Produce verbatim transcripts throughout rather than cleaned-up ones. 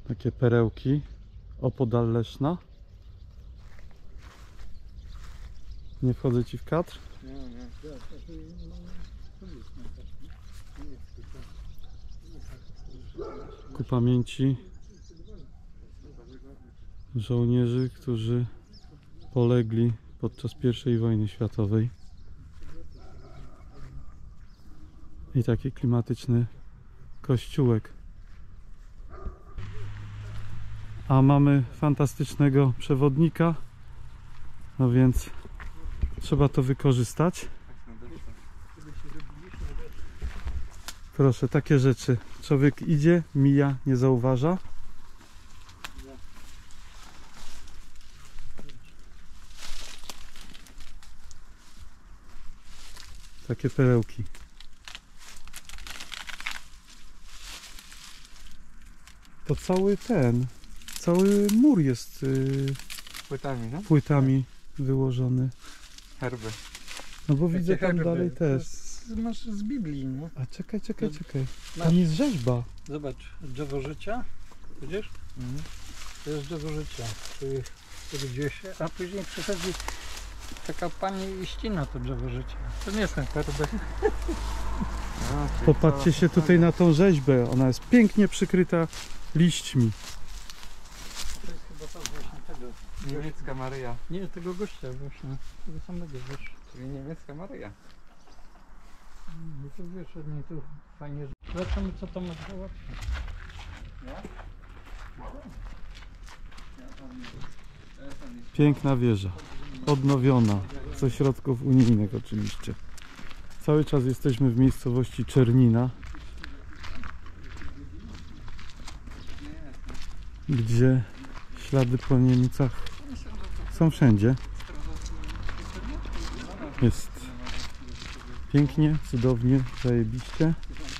Takie perełki. Opodal Leszna. Nie wchodzę ci w kadr? Nie, nie. Ku pamięci żołnierzy, którzy polegli podczas pierwszej wojny światowej. I taki klimatyczny kościółek. A mamy fantastycznego przewodnika, no więc trzeba to wykorzystać. Proszę, takie rzeczy. Człowiek idzie, mija, nie zauważa. Takie perełki. To cały ten, cały mur jest yy, Płytami, no? płytami wyłożony. Herby. No bo Takie widzę tam herby. dalej To też. jest- Masz z Biblii, no. A czekaj, czekaj, To- czekaj. Masz. Tam jest rzeźba. Zobacz, drzewo życia, widzisz? Mhm. To jest drzewo życia, czyli który gdzieś, a później przychodzi taka pani i ścina to drzewo życia. To nie są herby. No, czyli Popatrzcie cała się tutaj na tą rzeźbę. Ona jest pięknie przykryta liśćmi. To jest chyba to właśnie tego. niemiecka Maryja. Nie, tego gościa właśnie, tego samego wiesz. Czyli niemiecka Maryja. No to wiesz, nie tu fajnie. Zobaczymy co to ma załatwić. Piękna wieża. Odnowiona. Ze środków unijnych oczywiście. Cały czas jesteśmy w miejscowości Czernina, gdzie ślady po Niemcach są wszędzie. Jest pięknie, cudownie, zajebiście.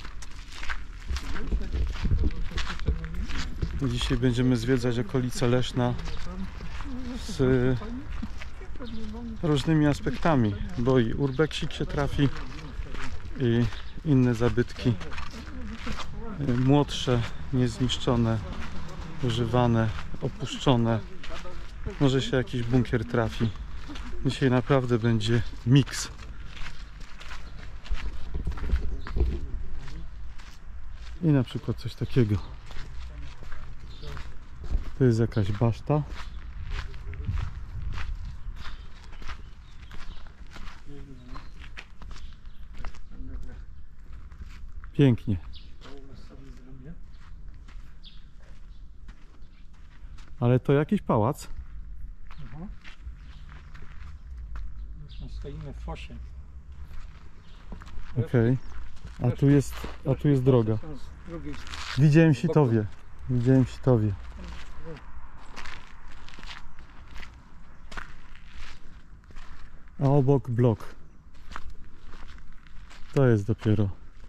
Dzisiaj będziemy zwiedzać okolice Leszna z różnymi aspektami, bo i urbeksik się trafi i inne zabytki młodsze, niezniszczone, używane, opuszczone. Może się jakiś bunkier trafi. Dzisiaj naprawdę będzie miks. I na przykład coś takiego. To jest jakaś baszta. Pięknie. Ale to jakiś pałac? Aha. Zresztą stoimy w fosie. Okej. A tu jest, a tu jest droga. Są z drugiej strony. Widziałem sitowie. Widziałem sitowie. A obok blok. To jest dopiero.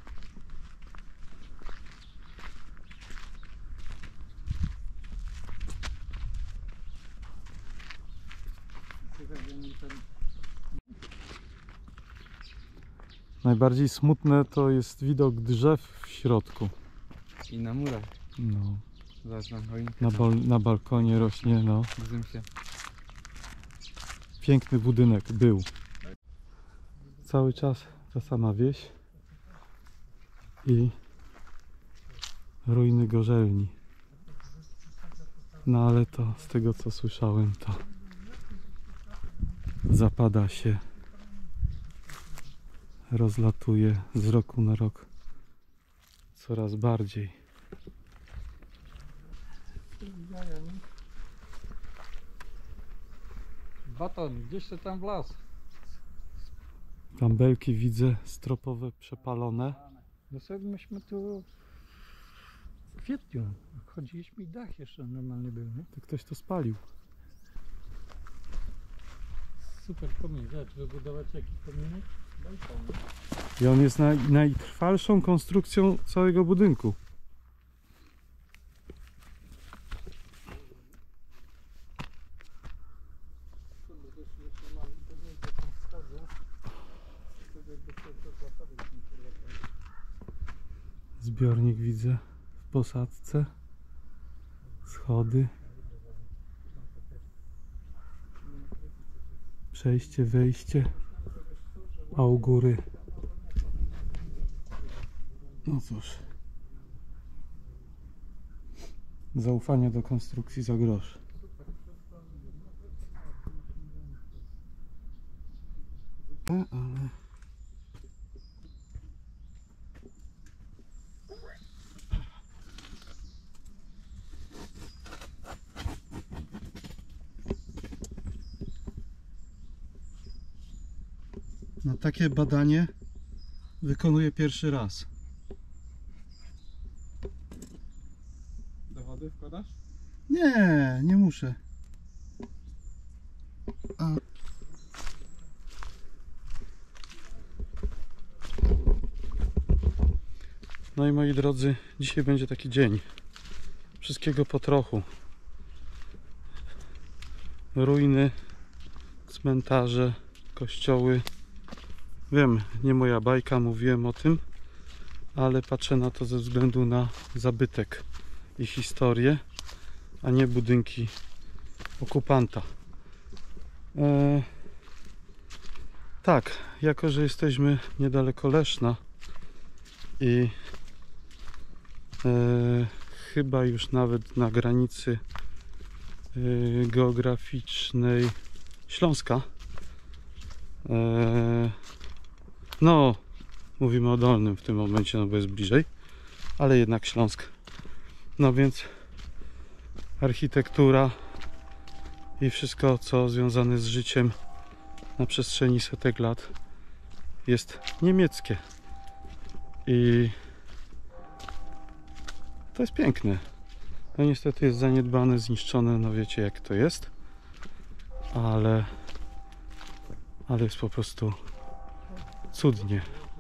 Najbardziej smutne to jest widok drzew w środku. I na murach. No. Zobacz na choinkę. Na, bal na balkonie rośnie, no. Zym się. Piękny budynek był. Cały czas ta sama wieś i ruiny gorzelni. No ale to z tego co słyszałem, to zapada się, rozlatuje z roku na rok coraz bardziej. Baton, gdzieś to tam w las. Tam belki widzę stropowe przepalone. No sobie myśmy tu w kwietniu chodziliśmy i dach jeszcze normalnie był, nie? To ktoś to spalił. Super pomnik, zobacz, wybudować jakiś pominek. I on jest naj, najtrwalszą konstrukcją całego budynku. Zbiornik widzę w posadzce. Schody. Przejście, wejście. A u góry. No cóż. Zaufanie do konstrukcji za grosz. E, ale... No takie badanie wykonuję pierwszy raz. Do wody wkładasz? Nie, nie muszę. A. No i moi drodzy, dzisiaj będzie taki dzień. Wszystkiego po trochu. Ruiny, cmentarze, kościoły. Wiem, nie moja bajka, mówiłem o tym, ale patrzę na to ze względu na zabytek i historię, a nie budynki okupanta. E, tak, jako że jesteśmy niedaleko Leszna i e, chyba już nawet na granicy e, geograficznej Śląska, e, no mówimy o Dolnym w tym momencie, no bo jest bliżej, ale jednak Śląsk. No więc architektura i wszystko, co związane z życiem na przestrzeni setek lat jest niemieckie. I to jest piękne. No niestety jest zaniedbane, zniszczone, no wiecie jak to jest. Ale, ale jest po prostu cudnie.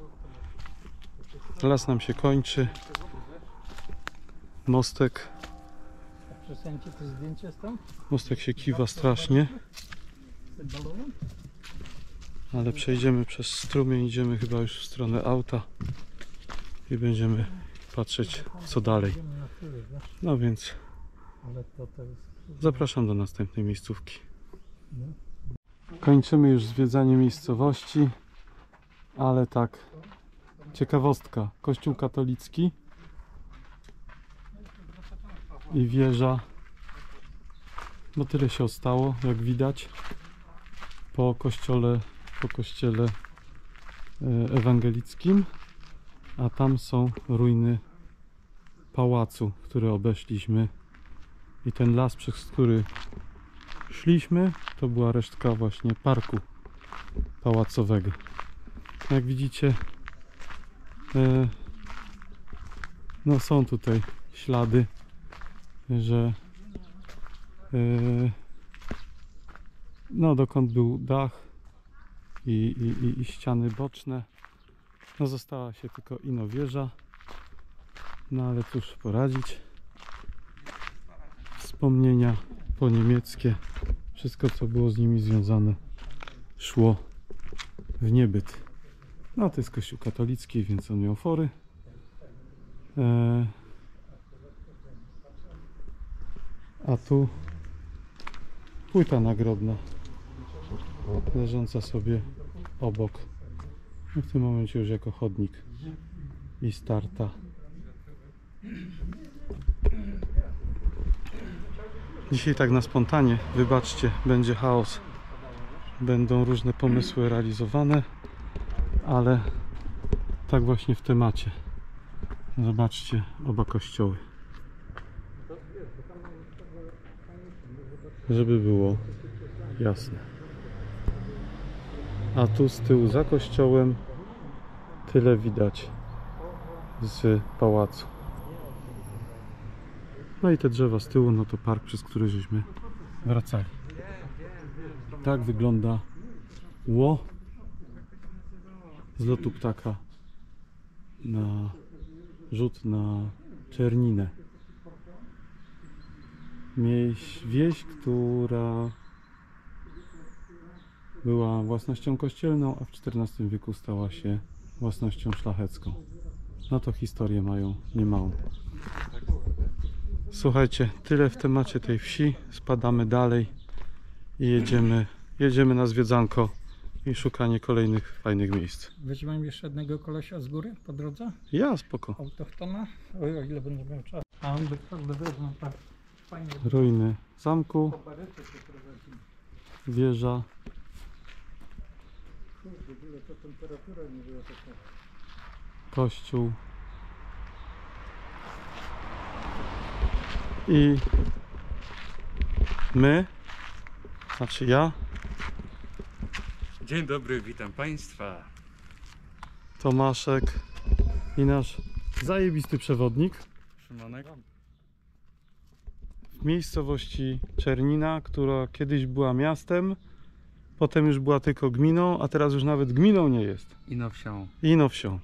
Las nam się kończy. Mostek. Przesuńcie to zdjęcie stąd? Mostek się kiwa strasznie. Ale przejdziemy przez strumień, idziemy chyba już w stronę auta i będziemy patrzeć co dalej. No więc zapraszam do następnej miejscówki. Kończymy już zwiedzanie miejscowości, ale tak, ciekawostka, kościół katolicki i wieża, no tyle się ostało, jak widać, po kościele, po kościele ewangelickim, a tam są ruiny pałacu, który obeszliśmy, i ten las, przez który szliśmy, to była resztka właśnie parku pałacowego. Jak widzicie, e, no są tutaj ślady, że e, no dokąd był dach i, i, i ściany boczne. No została się tylko ino wieża, no ale cóż poradzić. Wspomnienia po niemieckie, wszystko co było z nimi związane szło w niebyt. No to jest kościół katolicki, więc on miał fory. Eee, a tu płyta nagrobna leżąca sobie obok. No w tym momencie już jako chodnik i starta. Dzisiaj tak na spontanie, wybaczcie, będzie chaos. Będą różne pomysły realizowane, ale tak właśnie w temacie. Zobaczcie oba kościoły. Żeby było jasne. A tu z tyłu za kościołem tyle widać z pałacu. No i te drzewa z tyłu, no to park, przez który żeśmy wracali. Tak wygląda ło z lotu ptaka na rzut na Czerninę. Wieś, wieś, która była własnością kościelną, a w czternastym wieku stała się własnością szlachecką. No to historię mają niemałą. Słuchajcie, tyle w temacie tej wsi. Spadamy dalej i jedziemy, jedziemy na zwiedzanko i szukanie kolejnych fajnych miejsc. Weźmiemy jeszcze jednego kolesia z góry po drodze? Ja, spoko. Autochtona? Oj, o ile będę miał czas. A on by każdy wezmą tak fajnie. Ruiny zamku, Kabarety się prowadzi. wieża. Kurde, w ogóle to temperatura nie była taka. Kościół i my, znaczy ja, Dzień dobry, witam Państwa. Tomaszek i nasz zajebisty przewodnik Szymonek. w miejscowości Czernina, która kiedyś była miastem, potem już była tylko gminą, a teraz już nawet gminą nie jest. Ino wsią. Ino wsią.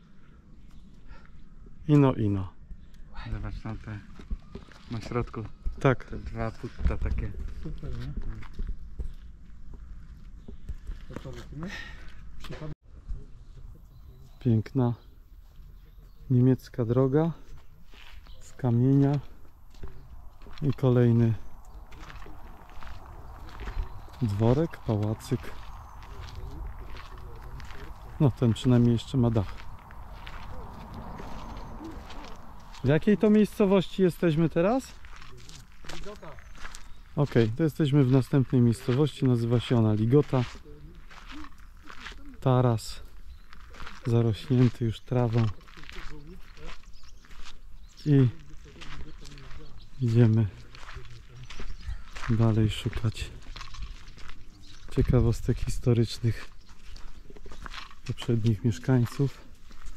Ino, ino. Zobacz tam te na środku, Tak. te dwa putta takie. Super, nie? To co lecimy? Przypadek. Piękna niemiecka droga z kamienia i kolejny dworek, pałacyk. No ten przynajmniej jeszcze ma dach. W jakiej to miejscowości jesteśmy teraz? Ligota. Okej, to jesteśmy w następnej miejscowości, nazywa się ona Ligota. Taras zarośnięty już trawą. I idziemy dalej szukać ciekawostek historycznych poprzednich mieszkańców.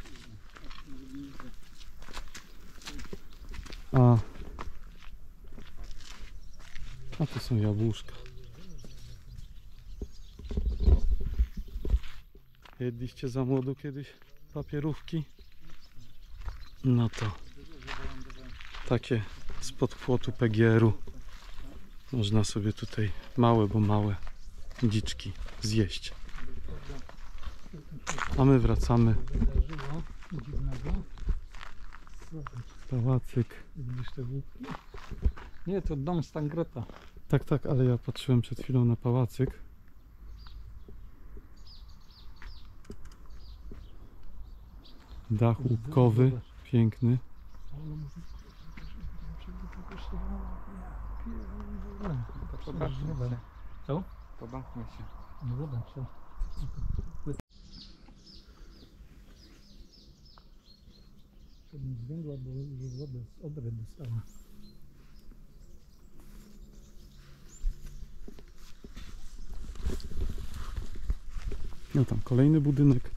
A, a tu są jabłuszka. Jedliście za młodu kiedyś papierówki? No to takie spod płotu P G R u można sobie tutaj małe, bo małe dziczki zjeść. A my wracamy. Wydarzyło dziwnego. Pałacyk. Widzisz te łupki? Nie, to dom Stangreta. Tak, tak, ale ja patrzyłem przed chwilą na pałacyk. Dach łupkowy, piękny. To pobawmy się. Co? Pobawmy się. No zobacz co. To mi zwiędła, bo już wodę z Odry dostała. No tam kolejny budynek.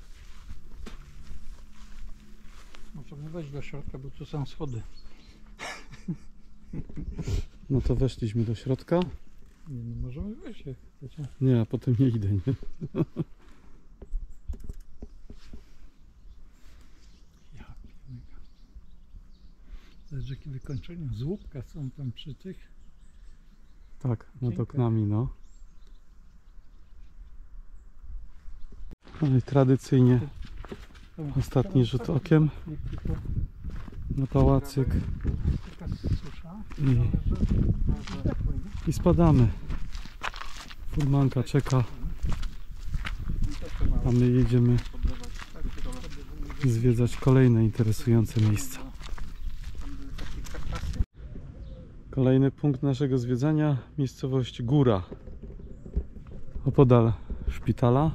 Możemy wejść do środka, bo tu są schody. No to weszliśmy do środka. Nie, no możemy wejść jak chcecie. Nie, a potem nie idę, nie? Ja pierdolę. Zobacz jakie wykończenia. Z łupka są tam przy tych. Tak, nad Piękne. oknami, no. No i tradycyjnie O, ostatni rzut okiem na pałacyk Taka susza. i, i spadamy. Furmanka czeka, a my jedziemy zwiedzać kolejne interesujące miejsca. Kolejny punkt naszego zwiedzania, miejscowość Góra, opodal szpitala.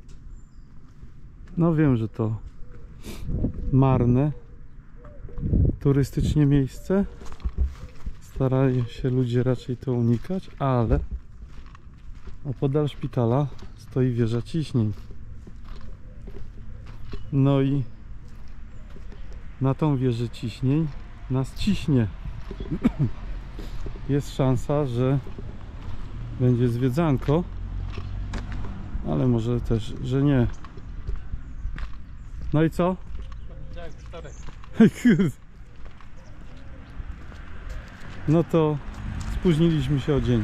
No wiem, że to marne turystycznie miejsce. Starają się ludzie raczej to unikać, ale opodal szpitala stoi wieża ciśnień. No i na tą wieżę ciśnień nas ciśnie. Jest szansa, że będzie zwiedzanko, ale może też, że nie. No i co? No to spóźniliśmy się o dzień.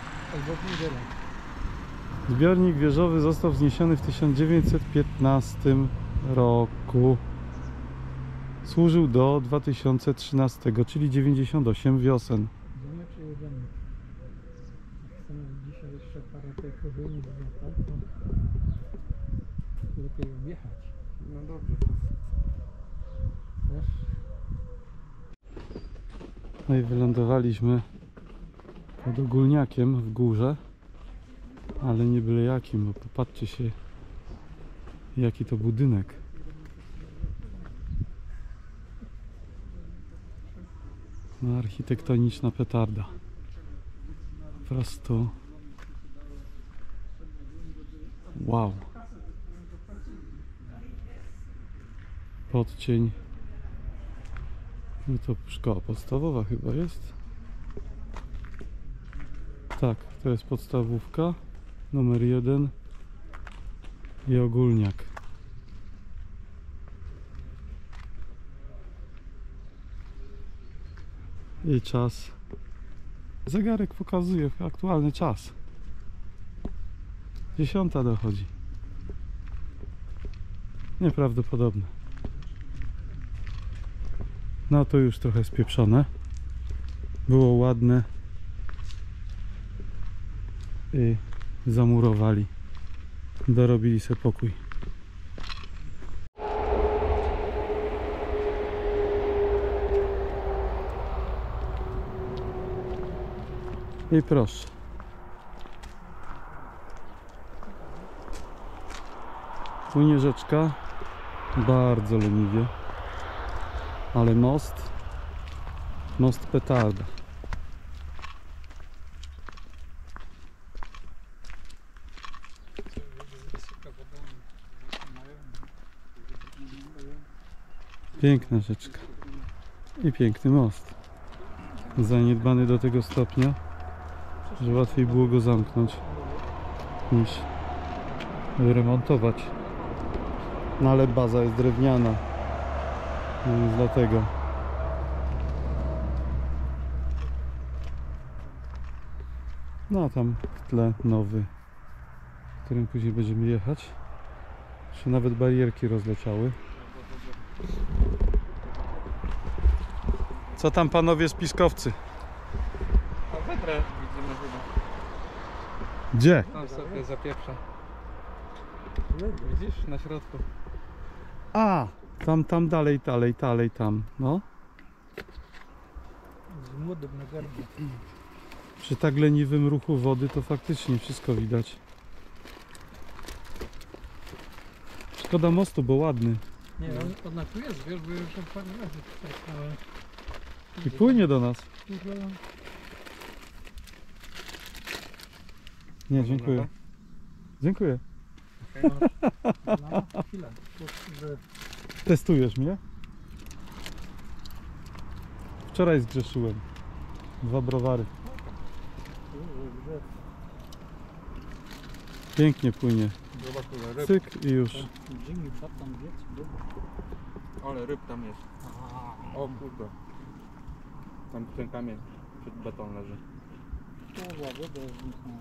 Zbiornik wieżowy został wzniesiony w tysiąc dziewięćset piętnastym roku. Służył do dwa tysiące trzynastego, czyli dziewięćdziesiąt osiem wiosen. Idziemy czy jedziemy? Jak chcemy dzisiaj jeszcze parę tej korzeni związać, to lepiej objechać. No dobrze. Wiesz? No i wylądowaliśmy pod Ogólniakiem w górze, ale nie byle jakim, bo popatrzcie się, jaki to budynek. No, architektoniczna petarda. Po prostu wow. Podcień. No to szkoła podstawowa chyba jest. Tak, to jest podstawówka numer jeden i Ogólniak. I czas. Zegarek pokazuje aktualny czas. Dziesiąta dochodzi. Nieprawdopodobne. No to już trochę spieprzone. Było ładne. I zamurowali. Dorobili sobie pokój. I proszę. Płynie rzeczka. Bardzo leniwie. Ale most. Most petarda. Piękna rzeczka. I piękny most. Zaniedbany do tego stopnia, że łatwiej było go zamknąć niż remontować. No ale baza jest drewniana, więc dlatego. No a tam w tle nowy, którym później będziemy jechać. Się nawet barierki rozleciały. Co tam panowie spiskowcy? A wytrę widzimy chyba. Gdzie? Tam sobie zapieprza. Widzisz? Na środku. A, tam, tam dalej, dalej, dalej, tam, no. Z młodym na garbie. Przy tak leniwym ruchu wody to faktycznie wszystko widać. Szkoda mostu, bo ładny. Nie, on, ona tu jest, wiesz, bo już parę razy tutaj stałem. I płynie do nas. Kurwa. Nie, dziękuję. Dziękuję. No, chwilę. To, że Testujesz mnie? Wczoraj zgrzeszyłem. Dwa browary. że Pięknie płynie. Zobacz, ile ryb. Cyk i już. Jimmy tam wiec, dobra. Ale ryb tam jest. O kurde. Tam ten kamień przed beton leży. Kurwa, woda zniknęła.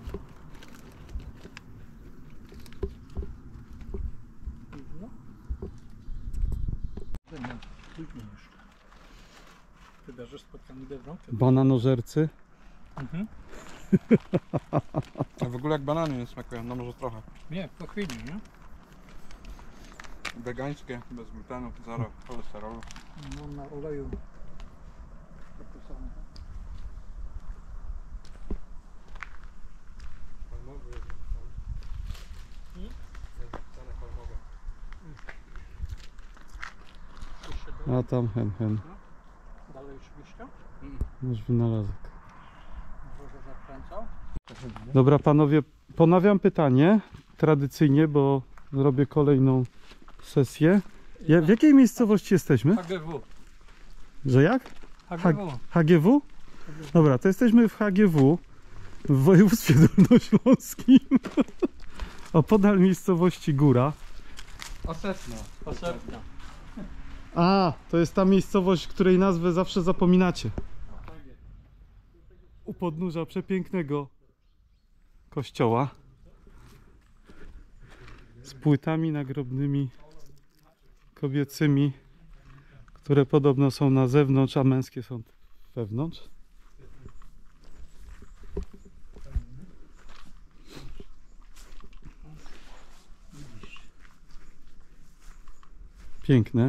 No. Będę później już. Chyba, że spotkamy Dewrą. Bananożercy. Mhm. A w ogóle jak banany nie smakują, no może trochę. Nie, po chwili, nie? Wegańskie, bez glutenu, zero cholesterolu. No na oleju. Takie same. Palmowy jest napisane. Hmm? Jest napisane palmowe. Jeszcze A tam hen hen. dalej oczywiście. Nasz wynalazek. Może zakręcał. Dobra panowie, ponawiam pytanie. Tradycyjnie, bo robię kolejną sesję. Ja, w jakiej miejscowości jesteśmy? H G W. Że jak? H G W. H G W? Dobra, to jesteśmy w H G W, w województwie dolnośląskim. Opodal miejscowości Góra. Osesno. Posepka. A, to jest ta miejscowość, której nazwę zawsze zapominacie. U podnóża przepięknego kościoła z płytami nagrobnymi kobiecymi, które podobno są na zewnątrz, a męskie są wewnątrz. Piękne.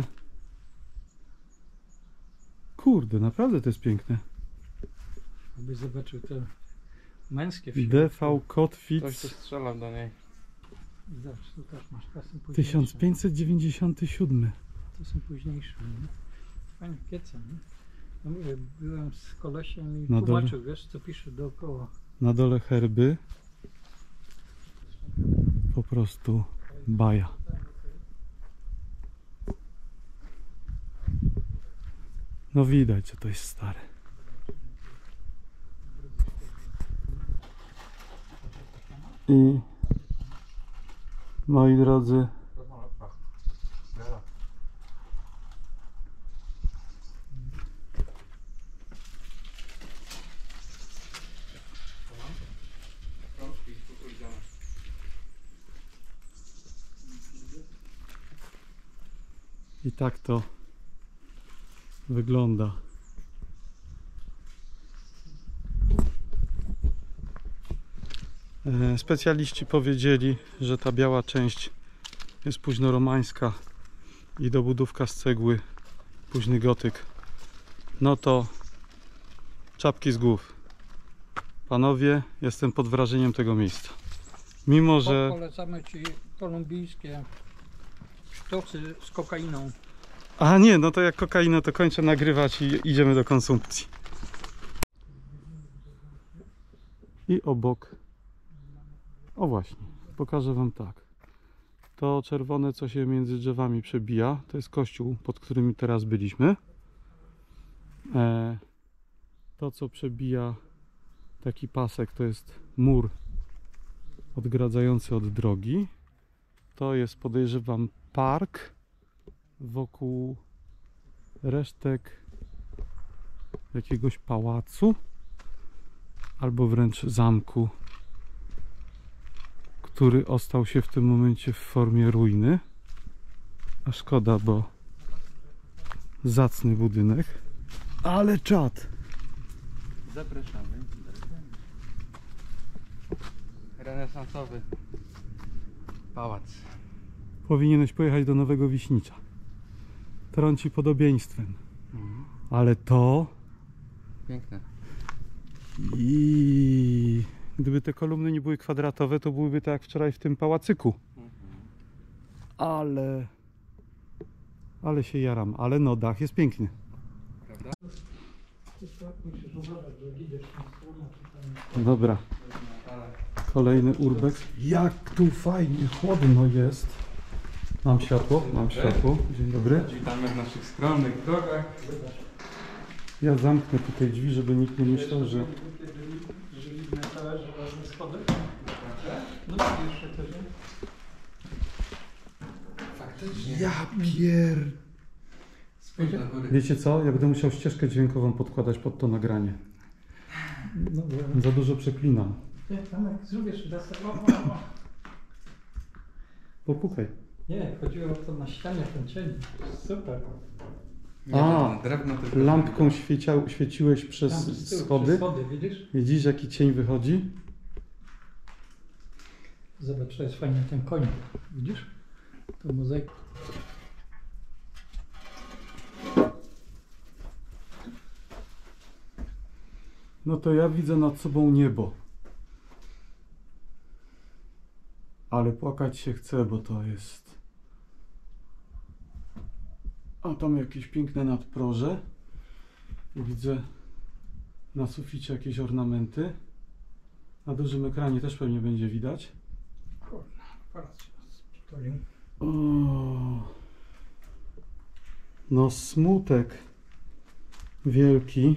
Kurde, naprawdę to jest piękne. Abyś zobaczył te męskie w D V środku. Kot Ktoś Fitz tu strzelał do niej. Zobacz, tu też masz, to są późniejsze. tysiąc pięćset dziewięćdziesiąty siódmy. To są późniejsze. Nie? Fajnie kiece, nie? No mówię, byłem z kolesiem i Na dole. tłumaczył, wiesz, co pisze dookoła. Na dole herby. Po prostu baja. No widać, że to jest stare. I moi drodzy, i tak to wygląda. E, Specjaliści powiedzieli, że ta biała część jest późnoromańska i dobudówka z cegły, późny gotyk. No to czapki z głów. Panowie, jestem pod wrażeniem tego miejsca. Mimo, że... Polecamy ci kolumbijskie sztosy z kokainą. A nie, no to jak kokainę, to kończę nagrywać i idziemy do konsumpcji. I obok... O właśnie, pokażę wam tak. To czerwone, co się między drzewami przebija, to jest kościół, pod którym teraz byliśmy. E, to, co przebija taki pasek, to jest mur odgradzający od drogi. To jest, podejrzewam, park wokół resztek jakiegoś pałacu albo wręcz zamku, który ostał się w tym momencie w formie ruiny. A szkoda, bo zacny budynek. Ale czad! Zapraszamy. Renesansowy pałac. Powinieneś pojechać do Nowego Wiśnicza. Trąci podobieństwem. Mhm. Ale to... Piękne. I gdyby te kolumny nie były kwadratowe, to byłyby tak jak wczoraj w tym pałacyku. Mhm. Ale... Ale się jaram. Ale no, dach jest piękny. Prawda? Musisz uważać, że idziesz na stronę, czy tam... Dobra. Kolejny urbex. Jak tu fajnie, chłodno jest. Mam światło, mam światło. Dzień dobry. Witamy w naszych skromnych drogach. Ja zamknę tutaj drzwi, żeby nikt nie myślał, że... Żeliwne talerze, ważne schody. No i jeszcze też. Faktycznie. Ja pier... Spójrz na góry. Wiecie co? Ja będę musiał ścieżkę dźwiękową podkładać pod to nagranie. No bo... Za dużo przeklinam. Ty, Tomek, zrobisz desek. O, o, o. Popukaj. Nie, chodziło o to na ścianie, ten cień. Super. Nie, A, no, drewno tylko Lampką świeciał, świeciłeś Tam przez z tyłu, schody. przez schody, widzisz? Widzisz, jaki cień wychodzi? Zobacz, to jest fajnie ten koń. Widzisz? To mozaika. No to ja widzę nad sobą niebo. Ale płakać się chce, bo to jest... A tam jakieś piękne nadproże. Widzę na suficie jakieś ornamenty. Na dużym ekranie też pewnie będzie widać. Kurna, aparat się przytulił. O, no smutek wielki.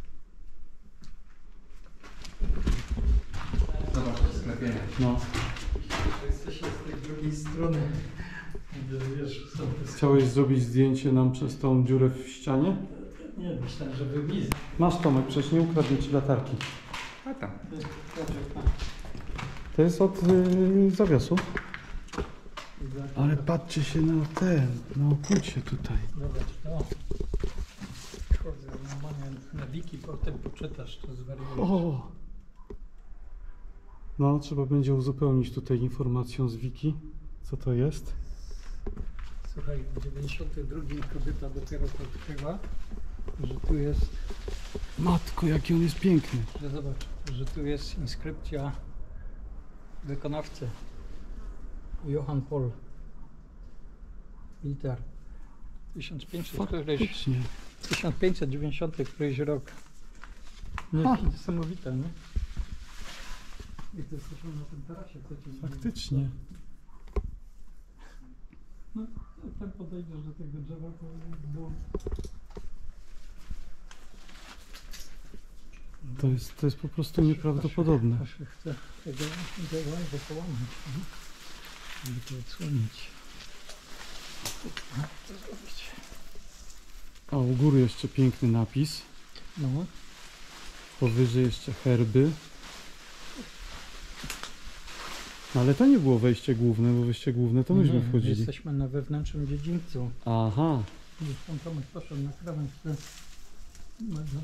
Zobacz to sklepienie. No. Jesteście z tej drugiej strony. Gdzie, wiesz, są te Chciałeś zrobić zdjęcie nam przez tą dziurę w ścianie? Nie, myślałem, że wywizję. Masz, Tomek, przecież nie ukradnę ci latarki. A tam. To jest od yy, zawiasu. Ale patrzcie się na ten, na okucie tutaj. Zobacz, o. wiki potem poczytasz, to zwariujesz. O! No, trzeba będzie uzupełnić tutaj informacją z wiki, co to jest. Słuchaj, w dziewięćdziesiątym drugim kobieta dopiero to odkryła, że tu jest, Matko, jaki on jest piękny. że zobacz, że tu jest inskrypcja wykonawcy. Johann Paul. Liter. tysiąc pięćset któryś, Faktycznie. tysiąc pięćset dziewięćdziesiąty któryś rok. Nie, Ha. niesamowite, nie? I to jesteśmy na tym tarasie. Co ci Faktycznie. No, jak tam podejdziesz do tego drzewa, to było... To jest, to jest po prostu nieprawdopodobne. Aż chcę tego drzewa połamać, nie? Żeby to odsłonić. Co zrobić? A u góry jeszcze piękny napis. No, Powyżej jeszcze herby. No, ale to nie było wejście główne, bo wejście główne to myśmy nie, wchodzili. jesteśmy na wewnętrznym dziedzińcu. Aha. Widzisz, pan Tomek poszedł na krawędź. Te... No, no.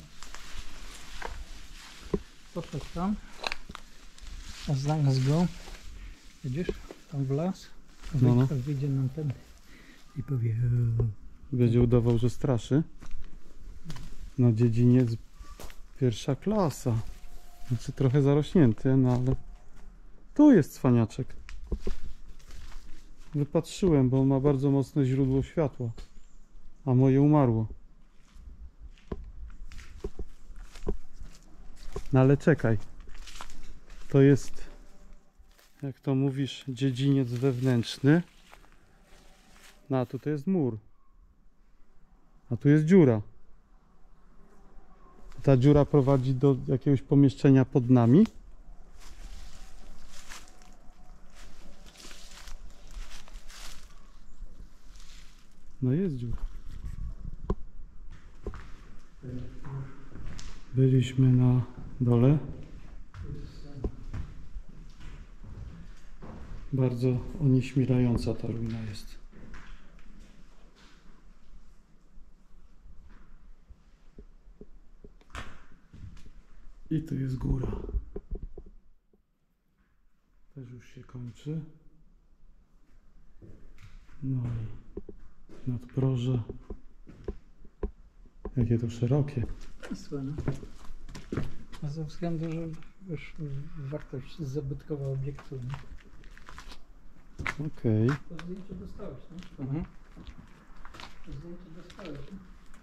Poszedł tam. A znalazł go. Widzisz? Tam w las. A No, no. wyjdzie, wyjdzie nam ten i powie... Będzie udawał, że straszy. No, dziedziniec pierwsza klasa. Znaczy trochę zarośnięty, no ale tu jest cwaniaczek. Wypatrzyłem, bo on ma bardzo mocne źródło światła, a moje umarło. No ale czekaj. To jest, jak to mówisz, dziedziniec wewnętrzny. No a tutaj jest mur. A tu jest dziura. Ta dziura prowadzi do jakiegoś pomieszczenia pod nami. No jest dziura. Byliśmy na dole. Bardzo onieśmielająca ta ruina jest. I tu jest góra. Też już się kończy. No i nadproże. Jakie to szerokie. Słone. A ze względu, że wiesz, wartość zabytkowa obiektu. Nie? Okej. To zdjęcie dostałeś, nie? Mhm. To zdjęcie dostałeś, nie?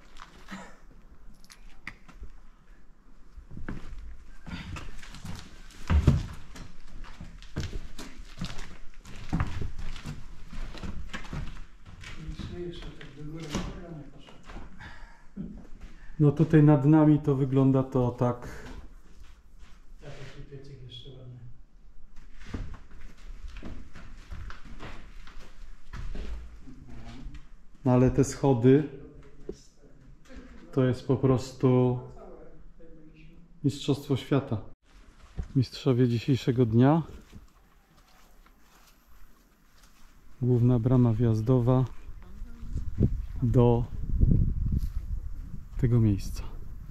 No tutaj nad nami to wygląda to tak. Ja taki piecyk jeszcze ładny. No ale te schody to jest po prostu mistrzostwo świata. Mistrzowie dzisiejszego dnia. Główna brama wjazdowa do tego miejsca.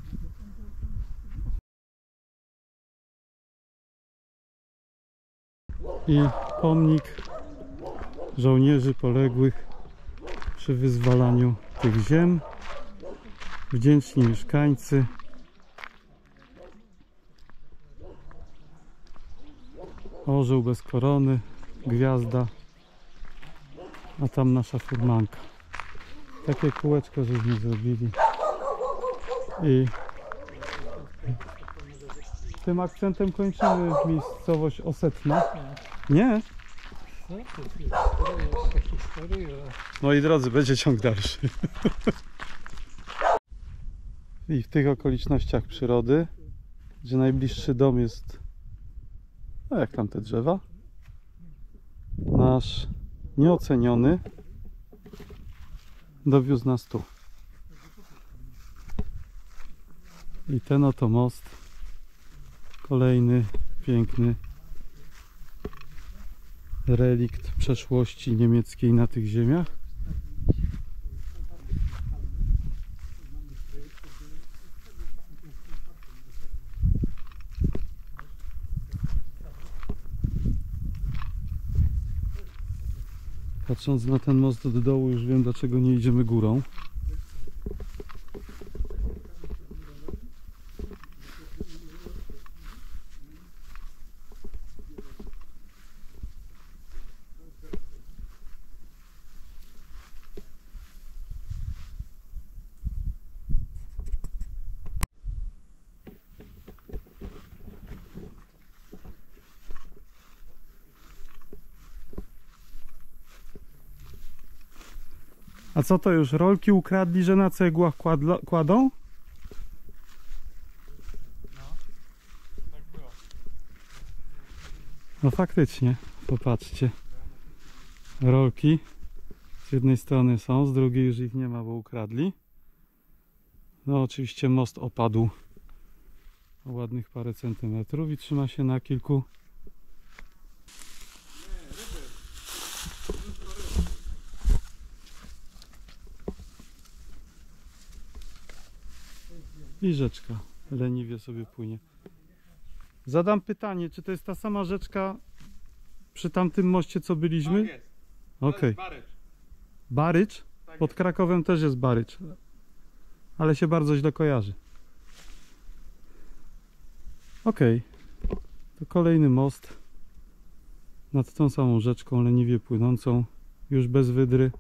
I pomnik żołnierzy poległych przy wyzwalaniu tych ziem. Wdzięczni mieszkańcy. Orzeł bez korony, gwiazda, a tam nasza furmanka. Takie kółeczko żeśmy zrobili. I tym akcentem kończymy miejscowość Osetna. Nie? No to historia, jest historia. Moi drodzy, będzie ciąg dalszy. I w tych okolicznościach przyrody, gdzie najbliższy dom jest, no jak tam te drzewa, nasz nieoceniony dowiózł nas tu. I ten oto most, kolejny piękny relikt przeszłości niemieckiej na tych ziemiach. Patrząc na ten most od dołu, już wiem, dlaczego nie idziemy górą. A co to już? Rolki ukradli, że na cegłach kładla, kładą? No faktycznie, popatrzcie. Rolki z jednej strony są, z drugiej już ich nie ma, bo ukradli. No oczywiście most opadł o ładnych parę centymetrów i trzyma się na kilku. I rzeczka leniwie sobie płynie. Zadam pytanie, czy to jest ta sama rzeczka przy tamtym moście, co byliśmy? Tak jest. Okej. Barycz. Barycz? Tak Pod jest. Krakowem też jest Barycz. Ale się bardzo źle kojarzy. Okej. To kolejny most nad tą samą rzeczką leniwie płynącą, już bez wydry.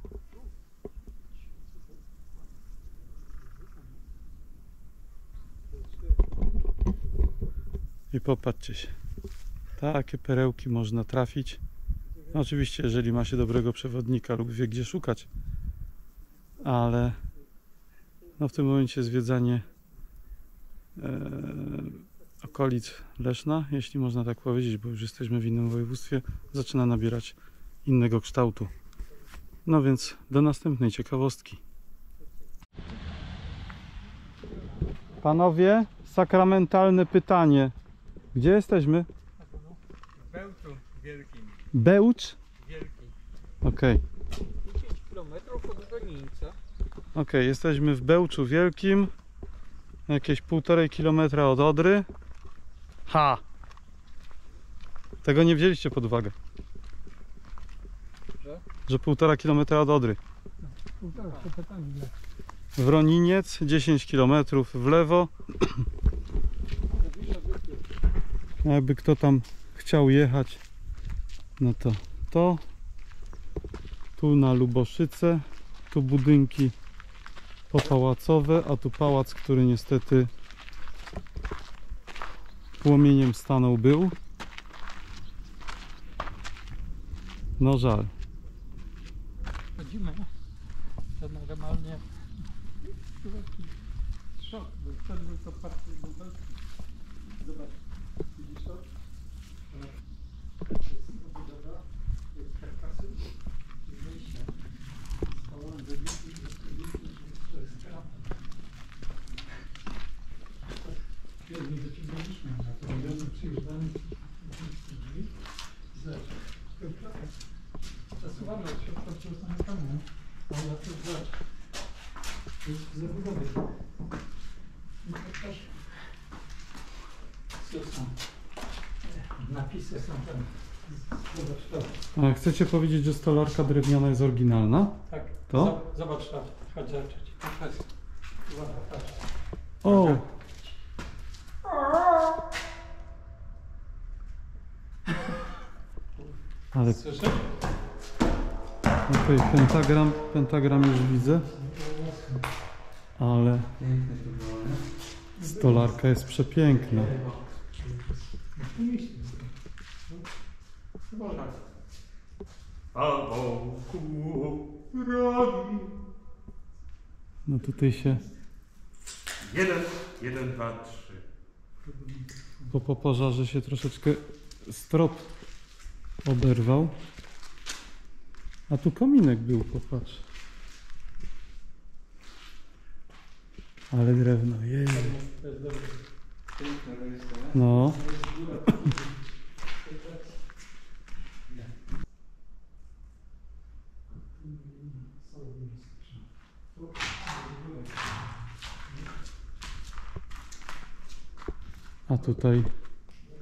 I popatrzcie się. Takie perełki można trafić. No oczywiście, jeżeli ma się dobrego przewodnika lub wie, gdzie szukać. Ale no w tym momencie zwiedzanie e, okolic Leszna, jeśli można tak powiedzieć, bo już jesteśmy w innym województwie, zaczyna nabierać innego kształtu. No więc do następnej ciekawostki. Panowie, sakramentalne pytanie. Gdzie jesteśmy? W Bełczu Wielkim. Bełcz? Wielki. Okej. dziesięć kilometrów od Gonińca. Okej, jesteśmy w Bełczu Wielkim. Jakieś półtorej kilometra od Odry. Ha! Tego nie wzięliście pod uwagę. Że? Że półtora kilometra od Odry. Półtora, to pytanie. Wroniniec dziesięć kilometrów w lewo. Jakby kto tam chciał jechać, no to to. Tu na Luboszyce. Tu budynki popałacowe, a tu pałac, który niestety płomieniem stanął był. No żal. Chodzimy. To normalnie. Co? Ten był to party lubelski. Zobacz. Widzisz to? To jest obudowa, to jest karkasy, to jest wejście. Stołem do wielkiej, to jest krata. Kiedy wyciągnęliśmy na to, robiony przyjeżdżamy z drzwi. Zobacz, tę kratę. Zasuwamy od środka, co zamykamy. Ale to zobacz. To jest zabudowy. I to też. Co są? Napisy są tam. Zobacz to. A chcecie powiedzieć, że stolarka drewniana jest oryginalna? Tak. To? Zob- Zobacz to. Chodź zobaczyć. Chodź. Zobacz, patrz. O! Ale Słyszysz? okej, pentagram, pentagram już widzę. Ale stolarka jest przepiękna. No tutaj się Jeden, jeden, dwa, trzy. po, po pożarze się troszeczkę strop oberwał. A tu kominek był, popatrz. Ale drewno, jej. No. A tutaj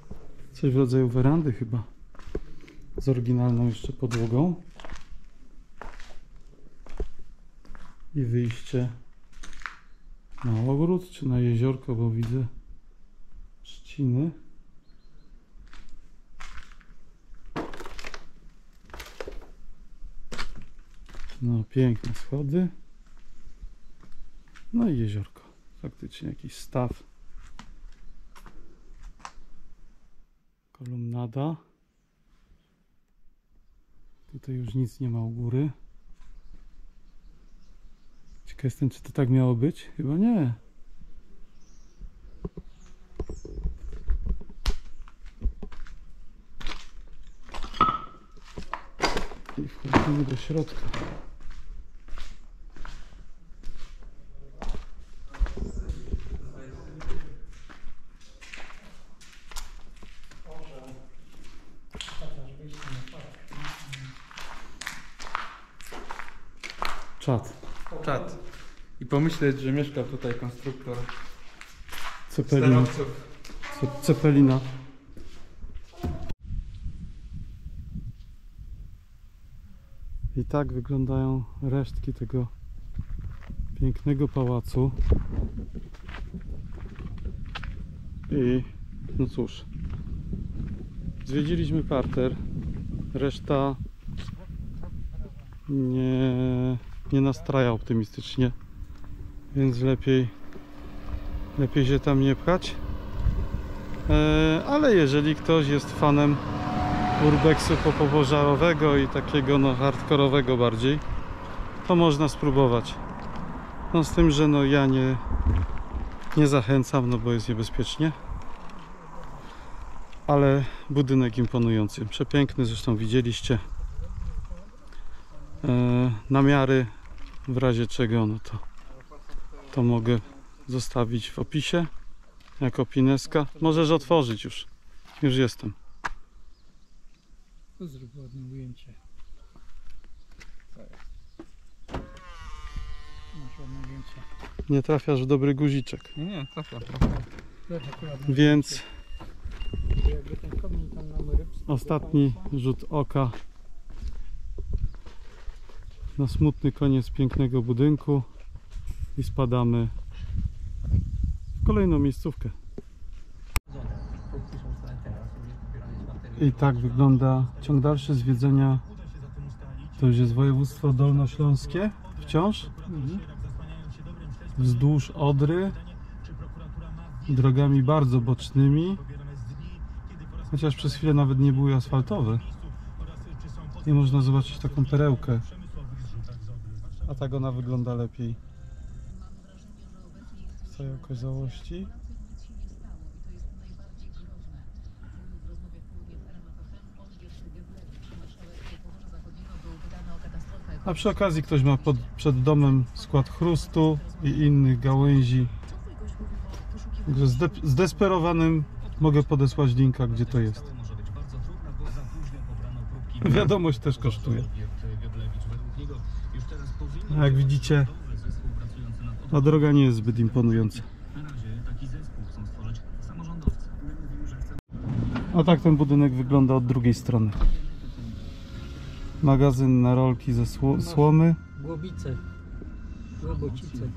coś w rodzaju werandy chyba. Z oryginalną jeszcze podłogą. i wyjście na ogród czy na jeziorko, bo widzę trzciny. No, piękne schody. No i jeziorko. Faktycznie jakiś staw. Kolumnada. Tutaj już nic nie ma u góry. Ciekaw jestem, czy to tak miało być? Chyba nie. I wchodzimy do środka. Czad. Czad. I pomyśleć, że mieszka tutaj konstruktor Cepelina. sterowców. Ce- Cepelina. I tak wyglądają resztki tego pięknego pałacu. I no cóż, zwiedziliśmy parter. Reszta nie, nie nastraja optymistycznie, więc lepiej lepiej się tam nie pchać. E, ale jeżeli ktoś jest fanem urbexu popożarowego i takiego no hardkorowego bardziej, to można spróbować. No z tym, że no ja nie nie zachęcam, no bo jest niebezpiecznie. Ale budynek imponujący, przepiękny, zresztą widzieliście. E, namiary w razie czego, no to to mogę zostawić w opisie jako pineska. Możesz otworzyć już. Już jestem. To zrób ładne ujęcie. Masz ładne ujęcie. Nie trafiasz w dobry guziczek. Nie, nie, trafiam. Zobacz, jakie ładne Więc ujęcie. Jakby ten komin tam na ryb. ostatni rzut oka na smutny koniec pięknego budynku i spadamy w kolejną miejscówkę. I tak wygląda ciąg dalszy zwiedzenia. To już jest województwo dolnośląskie wciąż. Wzdłuż Odry, drogami bardzo bocznymi, chociaż przez chwilę nawet nie były asfaltowe. I można zobaczyć taką perełkę. A tak ona wygląda lepiej w całej okazałości. A przy okazji ktoś ma pod, przed domem skład chrustu i innych gałęzi. Także zde, zdesperowanym mogę podesłać linka, gdzie to jest. Wiadomość też kosztuje. A jak widzicie, ta droga nie jest zbyt imponująca. A tak ten budynek wygląda od drugiej strony. Magazyn na rolki ze sło słomy. Głobice. Głobocice.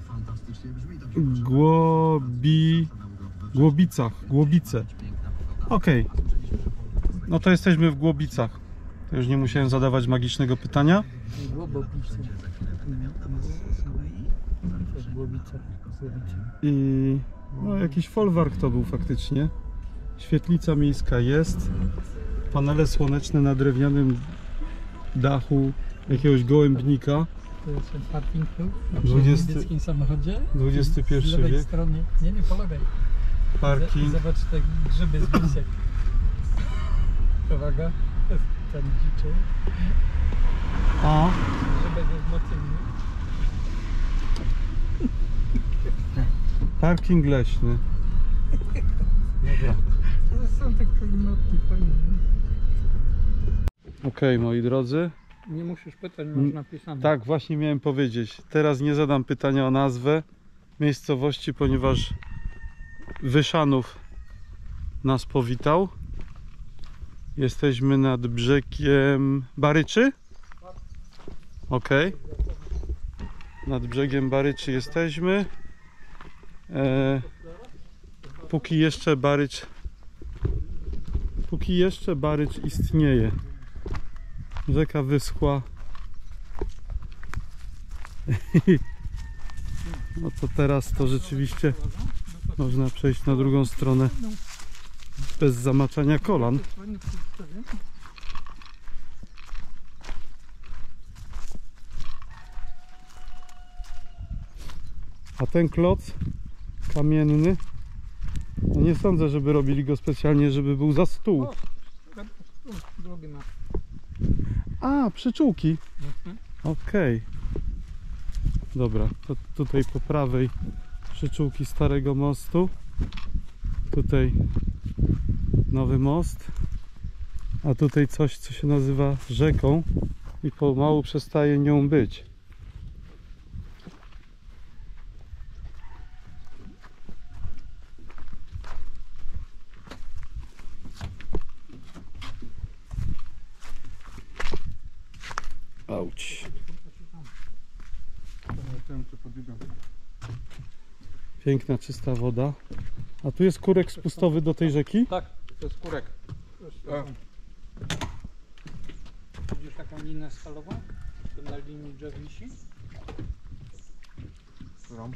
Głobi... Głobicach. Głobice. Okej. Okay. No to jesteśmy w Głobicach. To już nie musiałem zadawać magicznego pytania. Głobopice. Głobice. I no, jakiś folwark to był faktycznie. Świetlica miejska jest. Panele słoneczne na drewnianym dachu jakiegoś gołębnika. To jest ten parking tu, na dwudziesty niemieckim samochodzie. dwudziesty pierwszy Z lewej wiek. stronie. Nie, nie, po lewej. Parking. Zobacz te grzyby z misek. Uwaga, ten dziczy. A Grzybek jest mocyjny. parking leśny. Dobra. To są te klimatki fajne. Okej, moi drodzy. Nie musisz pytać, masz napisane. Tak, właśnie miałem powiedzieć. Teraz nie zadam pytania o nazwę miejscowości, ponieważ Wyszanów nas powitał. Jesteśmy nad brzegiem Baryczy. Ok. Nad brzegiem Baryczy jesteśmy. E, póki jeszcze Barycz póki jeszcze Barycz istnieje. Rzeka wyschła. No to teraz to rzeczywiście można przejść na drugą stronę bez zamaczania kolan. A ten kloc kamienny, no nie sądzę, żeby robili go specjalnie, żeby był za stół. Drogi ma. A, przyczółki. Mhm. Okej. Dobra, to tutaj po prawej przyczółki Starego Mostu. Tutaj nowy most. A tutaj coś, co się nazywa rzeką i pomału przestaje nią być. Auć. Piękna, czysta woda. A tu jest kurek spustowy do tej rzeki? Tak, to jest kurek. A. Widzisz taką linię stalową? Tu na linii drzew wisi? Którą?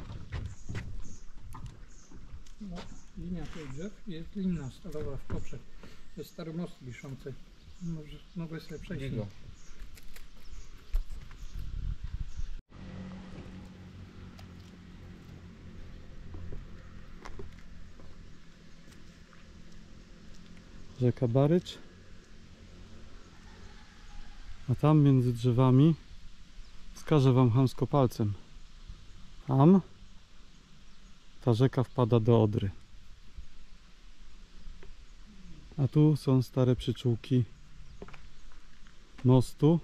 No, linia tych drzew jest linia stalowa w poprzek. To jest stary most wiszący. Może mogę sobie przejść. Niego. Rzeka Barycz. A tam między drzewami wskażę wam chamsko palcem. Tam ta rzeka wpada do Odry. A tu są stare przyczółki mostu,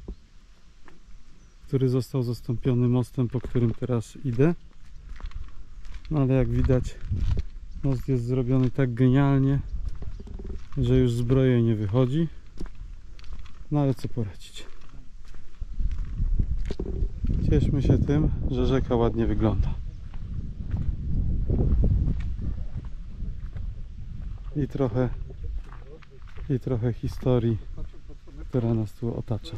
który został zastąpiony mostem, po którym teraz idę. No ale jak widać, most jest zrobiony tak genialnie, że już zbroje nie wychodzi. No ale co poradzić. Cieszmy się tym, że rzeka ładnie wygląda. I trochę i trochę historii, która nas tu otacza.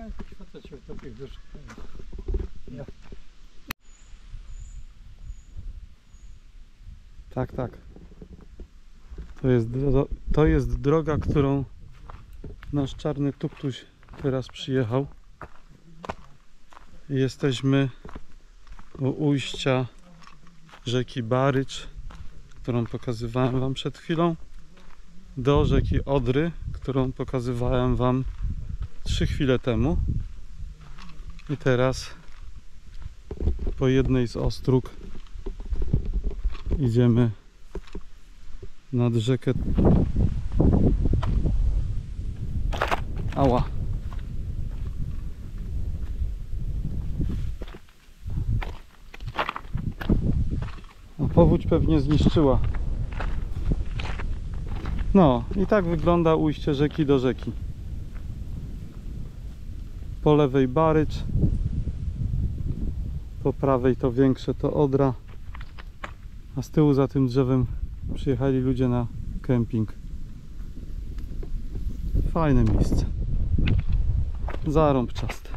Tak, tak. To jest, dro- to jest droga, którą nasz czarny tuktuś teraz przyjechał. Jesteśmy u ujścia rzeki Barycz, którą pokazywałem wam przed chwilą, do rzeki Odry, którą pokazywałem wam trzy chwile temu. I teraz po jednej z ostróg idziemy nad rzekę. Ała. A powódź pewnie zniszczyła. No i tak wygląda ujście rzeki do rzeki. Po lewej Barycz, po prawej to większe to Odra, a z tyłu za tym drzewem przyjechali ludzie na kemping. Fajne miejsce. Zarąbczaste.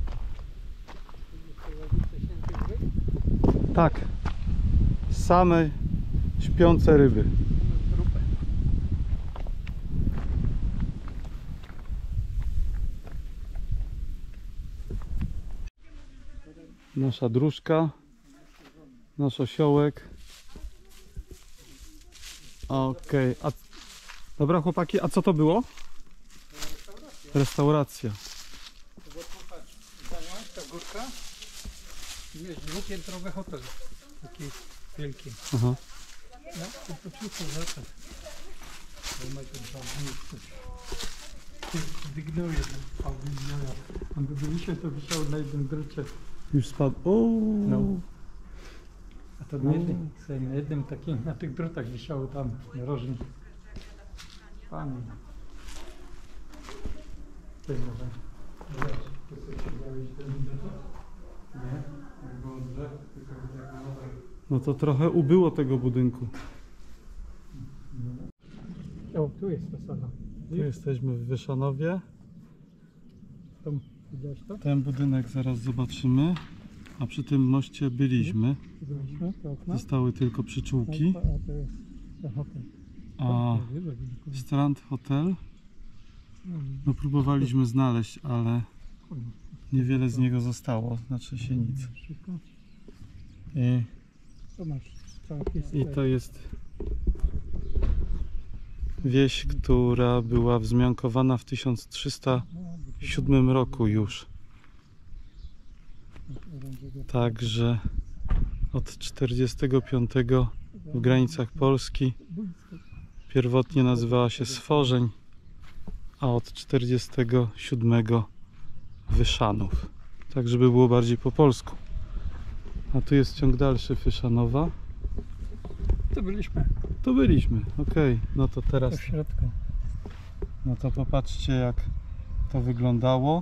Tak. Same śpiące ryby. Nasza dróżka, nasz osiołek. Okej, a dobra chłopaki, a co to było? Restauracja. Zająć, ta górka. Jest dwupiętrowy hotel. Taki wielki. Aha. No, to to wszystko zatem. Bo ma tu dwa dni. Dygnuje ten pawilionia. On by wisiał, to wisiał na jednym drucie. Już spadł. O. No. A to na jednym, sobie na jednym takim, na tych drutach wisiało tam narożnik. Panie. Ty może. Zobacz, ty sobie siedziałeś ten drut? Nie? No to trochę ubyło tego budynku. O, tu jest ta sala. Tu jesteśmy w Wyszanowie. Tam widziałeś to? Ten budynek zaraz zobaczymy. A przy tym moście byliśmy. Byliśmy, to okno. Zostały tylko przyczółki. A to jest ten hotel. A Strand Hotel. No próbowaliśmy znaleźć, ale niewiele z niego zostało. Znaczy się nic. I, To masz całą i historię. to jest wieś, która była wzmiankowana w tysiąc trzysta siódmym roku już. Także od czterdziestego piątego w granicach Polski pierwotnie nazywała się Sworzeń, a od czterdziestego siódmego Wyszanów. Tak, żeby było bardziej po polsku. A tu jest ciąg dalszy Wyszanowa. To byliśmy Tu byliśmy, okej. No to to teraz, w środku. no to popatrzcie, jak to wyglądało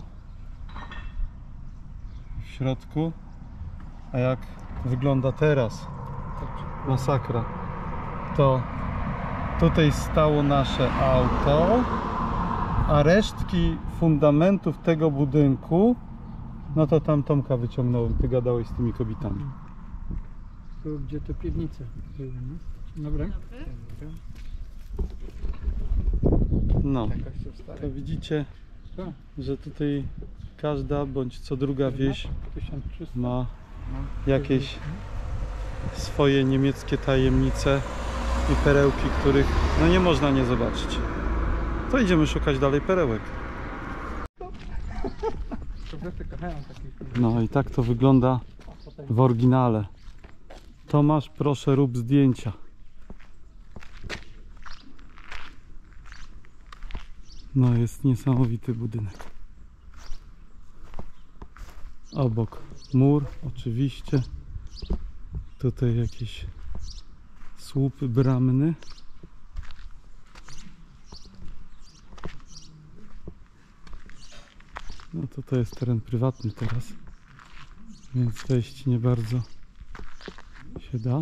w środku, a jak wygląda teraz. Masakra. To tutaj stało nasze auto, a resztki fundamentów tego budynku, no to tam Tomka wyciągnąłem. Ty gadałeś z tymi kobietami. Tu gdzie te piwnice były, nie? Dzień dobry. No, to widzicie, Tak. że tutaj każda bądź co druga wieś tysiąc trzysta. ma jakieś swoje niemieckie tajemnice i perełki, których no nie można nie zobaczyć. To idziemy szukać dalej perełek. Kobiety kochają takich. No i tak to wygląda w oryginale. Tomasz, proszę rób zdjęcia. No jest niesamowity budynek. Obok mur oczywiście. Tutaj jakieś słupy bramny. No to to jest teren prywatny teraz, więc wejść nie bardzo się da.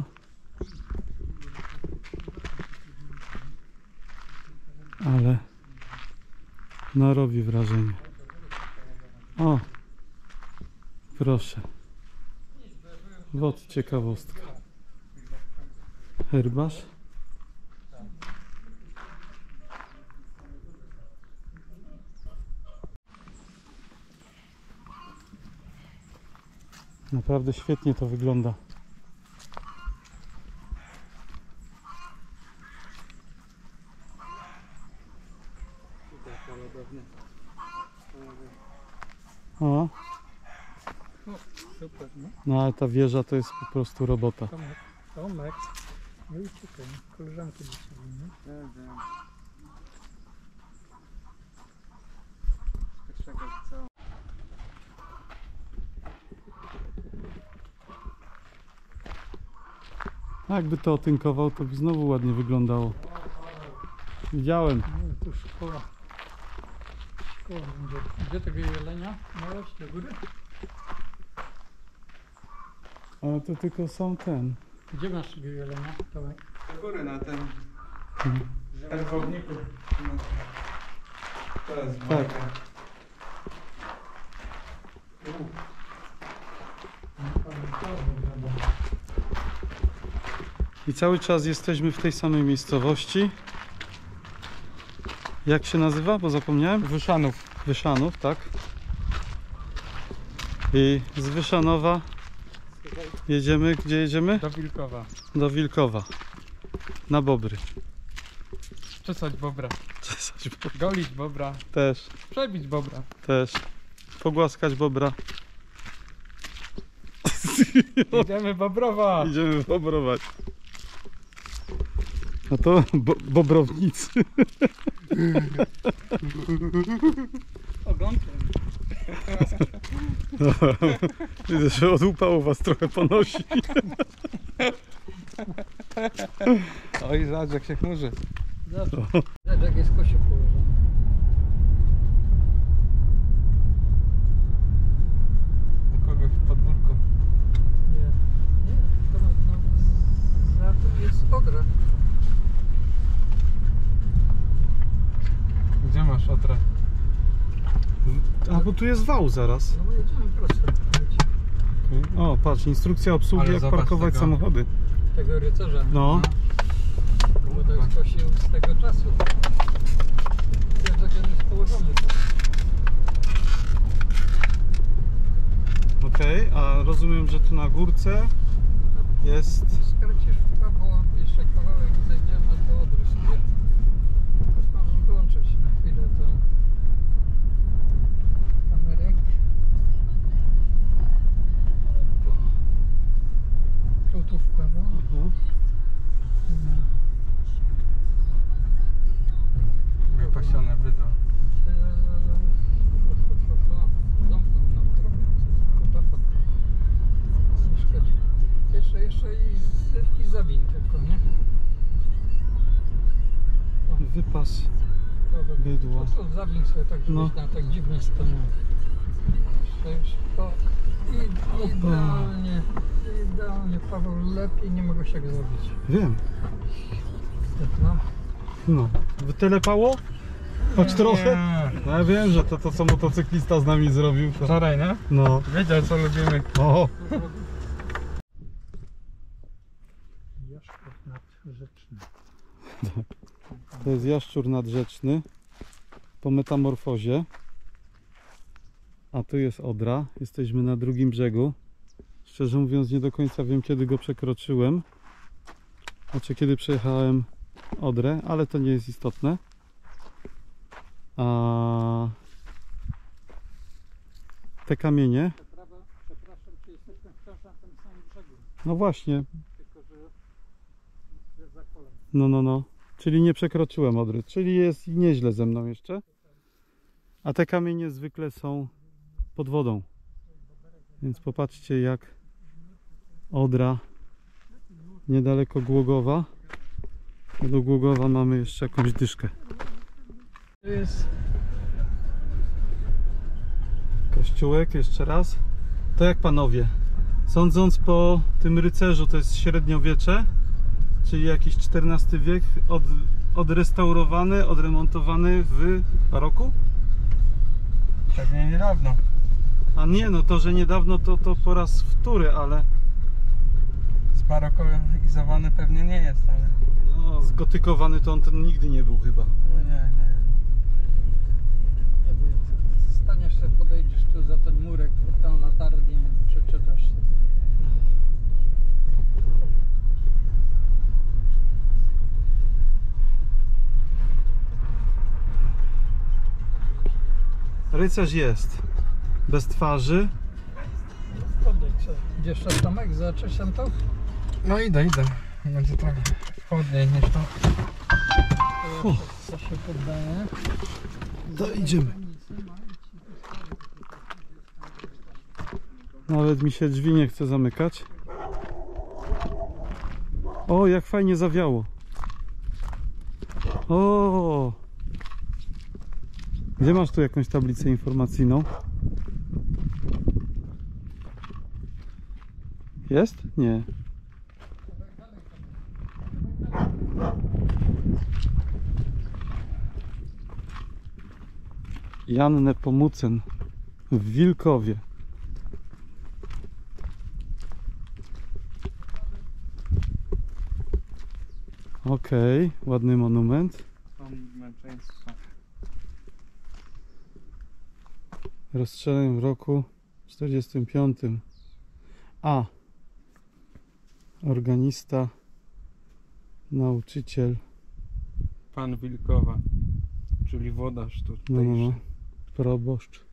Ale no robi wrażenie. O, proszę. Wod ciekawostka. Herbasz. Naprawdę świetnie to wygląda. O, Super, no. no ale ta wieża to jest po prostu robota. Tomek. Tomek. No i czekaj, koleżanki dzisiaj, nie? A jakby to otynkował, to by znowu ładnie wyglądało. Widziałem. No tu szkoła. Szkoła będzie. Gdzie tego jelenia? Małeś do góry? Ale to tylko są ten. Gdzie masz tego jelenia, Tomek? Do góry na ten Mhm. elwowniku. To jest Tak. bajka. I cały czas jesteśmy w tej samej miejscowości. Jak się nazywa? Bo zapomniałem. Wyszanów. Wyszanów, tak. I z Wyszanowa jedziemy, gdzie jedziemy? Do Wilkowa. Do Wilkowa. Na bobry. Czesać bobra. Czesać bobry. Golić bobra. Też, Przebić bobra. też. Pogłaskać bobra. Idziemy bobrowa. Idziemy bobrować. A to bo bobrownicy. Ogonkiem. Widzę, że od upału was trochę ponosi. Oj, zobacz jak się chmurzy. Zobacz, zobacz jak jest kosiu położony. U kogoś w podwórku. jest Odra. Gdzie masz Odrę? A, bo tu jest wał zaraz. No my jedziemy prosto. O, patrz, instrukcja obsługi, Ale jak zobacz parkować tego. samochody. Tego rycerza. No. Bo to jest to sił z tego czasu. Wiem, że on jest położony. Okej, a rozumiem, że tu na górce jest... Skręcisz w prawo, jeszcze kawałek i zejdziemy do Odry sobie. Teraz możesz wyłączyć na chwilę tą kamerę. Tu, tu w prawo. Aha. Wypasione bydło. Zamknął nam drogę. Kutafon. Nie szkodzi. Jeszcze, jeszcze i, i zawin tylko, nie? Wypas. Dobra. Bydła. To, to zawin sobie tak, żebyś No. na tak dziwnie stanął. Jeszcze, jeszcze to i, idealnie, idealnie, Paweł, lepiej nie mogę się zrobić. Wiem. No. No. Wytelepało? Choć trochę? No ja wiem, że to to co motocyklista z nami zrobił. To... Wczoraj, nie? No. Wiedział co lubimy. O. Jaszczur nadrzeczny. To jest jaszczur nadrzeczny po metamorfozie. A tu jest Odra. Jesteśmy na drugim brzegu. Szczerze mówiąc, nie do końca wiem, kiedy go przekroczyłem. Znaczy, kiedy przejechałem Odrę, ale to nie jest istotne. A te kamienie, Przepraszam, czy jesteśmy wciąż na tym samym brzegu, no właśnie, tylko że jest za kolem. no, no, no. Czyli nie przekroczyłem Odry, czyli jest nieźle ze mną jeszcze. A te kamienie zwykle są pod wodą. Więc popatrzcie, jak Odra niedaleko Głogowa. Do Głogowa mamy jeszcze jakąś dyszkę. To jest Kościółek jeszcze raz. To jak panowie? Sądząc po tym rycerzu, to jest średniowiecze, czyli jakiś czternasty wiek, od, odrestaurowany, odremontowany w baroku? Pewnie niedawno. A nie, no to, że niedawno to, to po raz wtóry, ale Zbarokoizowany pewnie nie jest, ale... no, zgotykowany to on ten nigdy nie był chyba. No nie, nie. staniesz sobie, podejdziesz tu za ten murek, pod tą latarnię, przeczytasz sobie. Rycerz jest bez twarzy. Podejdź sobie. Idziesz jeszcze Tomek, zobaczysz tam to? No idę, idę. Będzie trochę chłodniej niż to. To ja co się poddaję. To idziemy. Nawet mi się drzwi nie chce zamykać. O, jak fajnie zawiało. O! Gdzie masz tu jakąś tablicę informacyjną? Jest? Nie. Jan Nepomucen w Wilkowie. Okej, okay, ładny monument. Pomnik męczeństwa. Rozstrzelany w roku czterdziestym piątym. A. Organista, nauczyciel. Pan Wilkowa, czyli włodarz No, tutejszy. no, no. Proboszcz.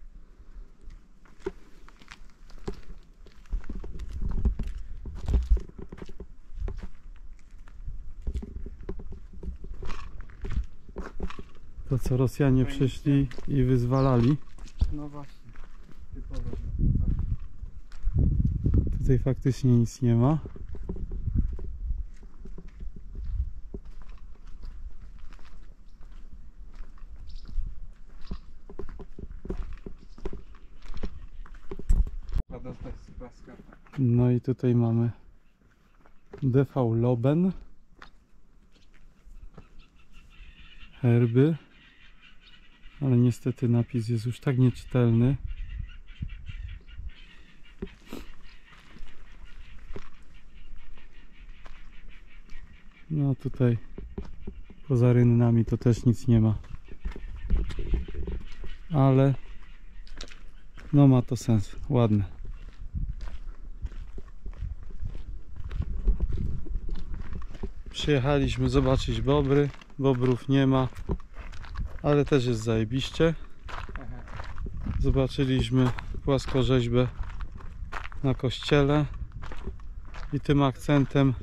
To co Rosjanie przyszli i wyzwalali. No właśnie, typowo. Tutaj faktycznie nic nie ma. No i tutaj mamy D V Loben. herby, ale niestety napis jest już tak nieczytelny. No tutaj poza rynnami to też nic nie ma, ale no ma to sens, ładne. Przyjechaliśmy zobaczyć bobry, bobrów nie ma, ale też jest zajebiście. Zobaczyliśmy płaskorzeźbę na kościele i tym akcentem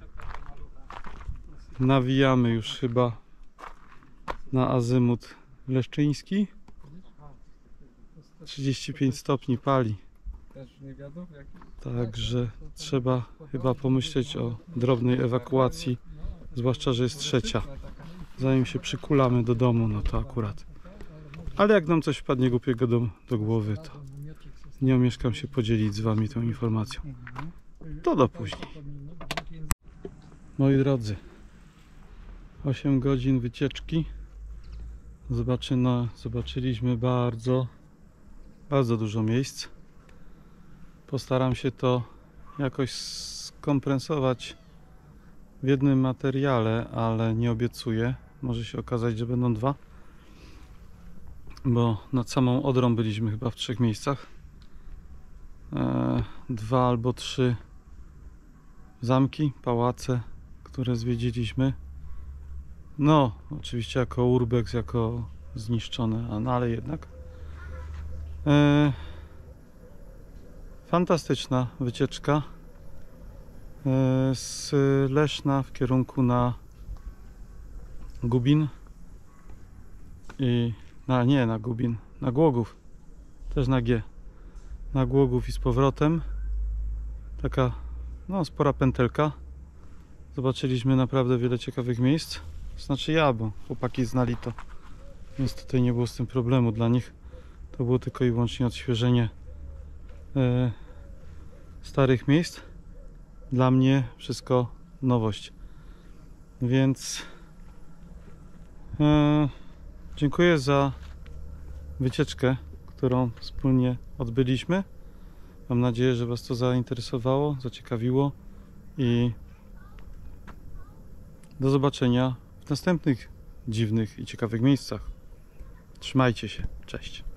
nawijamy już chyba na azymut leszczyński. trzydzieści pięć stopni pali, Też nie wiadomo jaki. także trzeba chyba pomyśleć o drobnej ewakuacji, zwłaszcza że jest trzecia. Zanim się przykulamy do domu, no to akurat. Ale jak nam coś wpadnie głupiego do, do głowy, to nie omieszkam się podzielić z wami tą informacją. To do później. Moi drodzy, osiem godzin wycieczki. Zobaczy, no, zobaczyliśmy bardzo, bardzo dużo miejsc. Postaram się to jakoś skompresować w jednym materiale, ale nie obiecuję. Może się okazać, że będą dwa. Bo nad samą Odrą byliśmy chyba w trzech miejscach. E, dwa albo trzy zamki, pałace, które zwiedziliśmy. No, oczywiście jako urbex, jako zniszczone, no ale jednak. E, fantastyczna wycieczka e, z Leszna w kierunku na Gubin i na nie na Gubin, na Głogów, też na G, na Głogów i z powrotem. Taka no spora pętelka. Zobaczyliśmy naprawdę wiele ciekawych miejsc. Znaczy ja, bo chłopaki znali to, więc tutaj nie było z tym problemu dla nich. To było tylko i wyłącznie odświeżenie e, starych miejsc. Dla mnie wszystko nowość. Więc e, dziękuję za wycieczkę, którą wspólnie odbyliśmy. Mam nadzieję, że was to zainteresowało, zaciekawiło i do zobaczenia w następnych dziwnych i ciekawych miejscach. Trzymajcie się. Cześć.